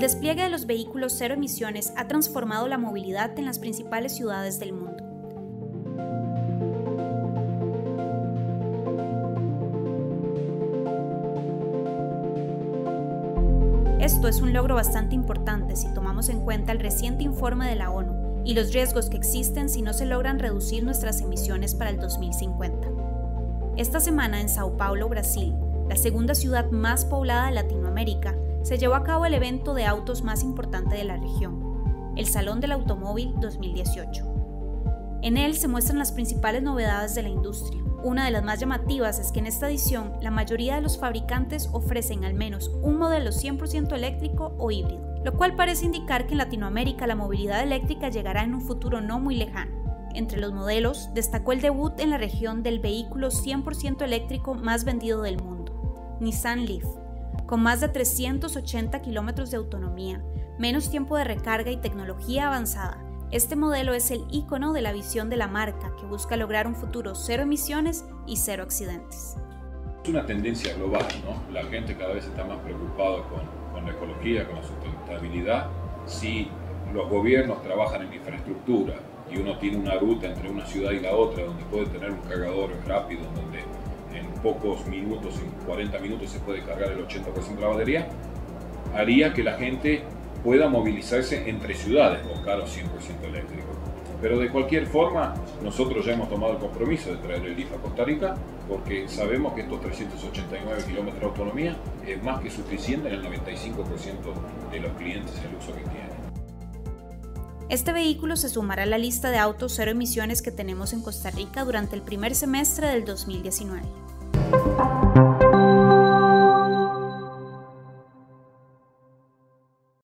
despliegue de los vehículos cero emisiones ha transformado la movilidad en las principales ciudades del mundo. Esto es un logro bastante importante si tomamos en cuenta el reciente informe de la ONU y los riesgos que existen si no se logran reducir nuestras emisiones para el 2050. Esta semana en Sao Paulo, Brasil, la segunda ciudad más poblada de Latinoamérica, se llevó a cabo el evento de autos más importante de la región, el Salón del Automóvil 2018. En él se muestran las principales novedades de la industria. Una de las más llamativas es que en esta edición la mayoría de los fabricantes ofrecen al menos un modelo 100% eléctrico o híbrido, lo cual parece indicar que en Latinoamérica la movilidad eléctrica llegará en un futuro no muy lejano. Entre los modelos, destacó el debut en la región del vehículo 100% eléctrico más vendido del mundo, Nissan Leaf, con más de 380 kilómetros de autonomía, menos tiempo de recarga y tecnología avanzada. Este modelo es el ícono de la visión de la marca que busca lograr un futuro cero emisiones y cero accidentes. Es una tendencia global, ¿no? La gente cada vez está más preocupada con la ecología, con la sustentabilidad. Si los gobiernos trabajan en infraestructura y uno tiene una ruta entre una ciudad y la otra donde puede tener un cargador rápido, donde en pocos minutos, en 40 minutos se puede cargar el 80% de la batería, haría que la gente pueda movilizarse entre ciudades con carros 100% eléctricos. Pero de cualquier forma, nosotros ya hemos tomado el compromiso de traer el Leaf a Costa Rica porque sabemos que estos 389 kilómetros de autonomía es más que suficiente en el 95% de los clientes el uso que tienen. Este vehículo se sumará a la lista de autos cero emisiones que tenemos en Costa Rica durante el primer semestre del 2019.